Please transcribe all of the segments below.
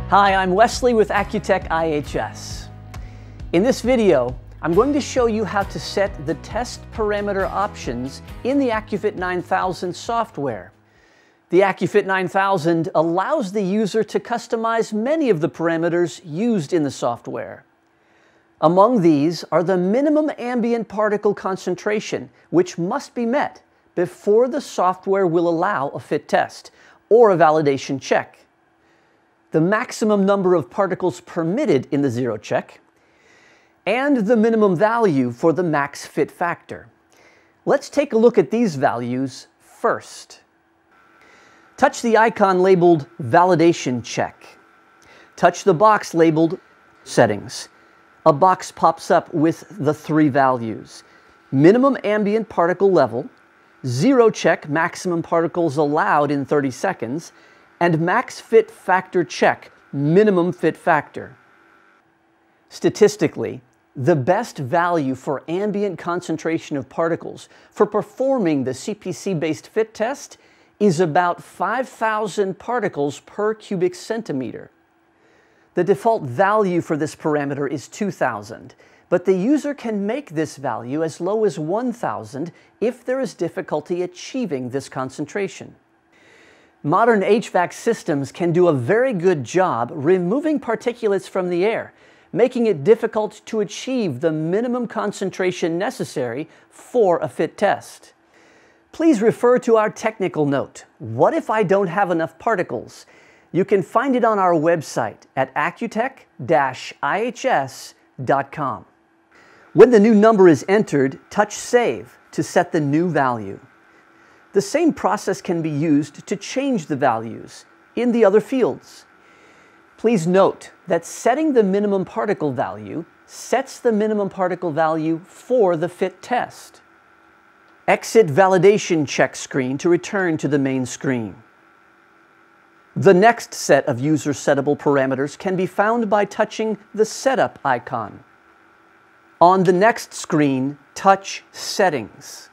Hi, I'm Wesley with Accutech IHS. In this video, I'm going to show you how to set the test parameter options in the AccuFIT9000 software. The AccuFIT9000 allows the user to customize many of the parameters used in the software. Among these are the minimum ambient particle concentration, which must be met before the software will allow a fit test or a validation check, the maximum number of particles permitted in the zero check, and the minimum value for the max fit factor. Let's take a look at these values first. Touch the icon labeled Validation Check. Touch the box labeled Settings. A box pops up with the three values: minimum ambient particle level, zero check maximum particles allowed in 30 seconds, and max fit factor check minimum fit factor. Statistically, the best value for ambient concentration of particles for performing the CPC-based fit test is about 5,000 particles per cubic centimeter. The default value for this parameter is 2,000, but the user can make this value as low as 1,000 if there is difficulty achieving this concentration. Modern HVAC systems can do a very good job removing particulates from the air, making it difficult to achieve the minimum concentration necessary for a fit test. Please refer to our technical note, "What if I don't have enough particles?" You can find it on our website at accutech-ihs.com. When the new number is entered, touch Save to set the new value. The same process can be used to change the values in the other fields. Please note that setting the minimum particle value sets the minimum particle value for the fit test. Exit Validation Check screen to return to the main screen. The next set of user-settable parameters can be found by touching the Setup icon. On the next screen, touch Settings.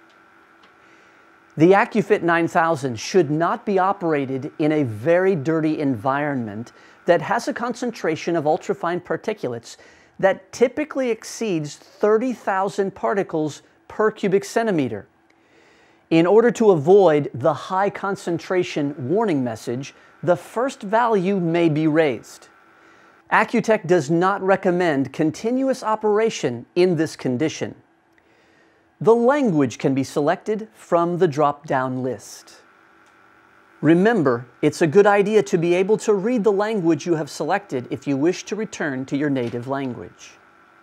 The AccuFIT9000 should not be operated in a very dirty environment that has a concentration of ultrafine particulates that typically exceeds 30,000 particles per cubic centimeter. In order to avoid the high concentration warning message, the first value may be raised. Accutech does not recommend continuous operation in this condition. The language can be selected from the drop-down list. Remember, it's a good idea to be able to read the language you have selected if you wish to return to your native language.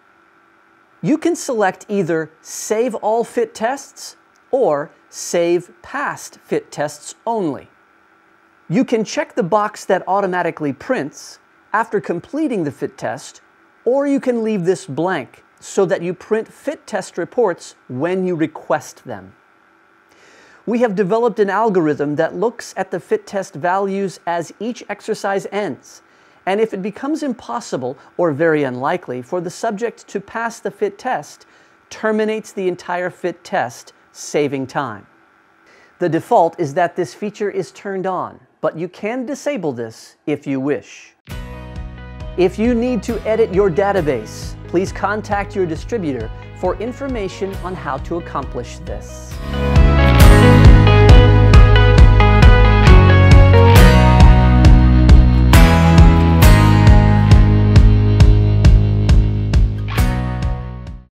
You can select either Save All Fit Tests or Save Past Fit Tests Only. You can check the box that automatically prints after completing the fit test, or you can leave this blank so that you print fit test reports when you request them. We have developed an algorithm that looks at the fit test values as each exercise ends, and if it becomes impossible or very unlikely for the subject to pass the fit test, terminates the entire fit test, saving time. The default is that this feature is turned on, but you can disable this if you wish. If you need to edit your database, please contact your distributor for information on how to accomplish this.